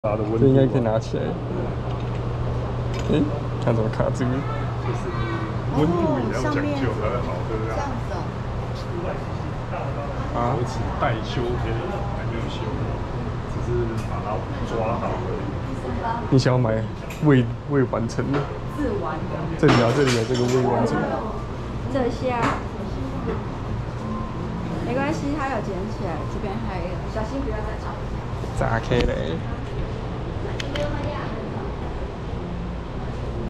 大的温度、啊， 这应该可以拿起来。诶，看怎么卡住？ 就是温度也要讲究才会好，对不对？这样子哦。啊， 有此待修可以还没有修，只是把它抓好而已。 你想要买未完成的？ 自完的。 这里啊，这里有这个未完成。 这下没关系，它有捡起来，这边还有，小心不要再吵。 炸开嘞！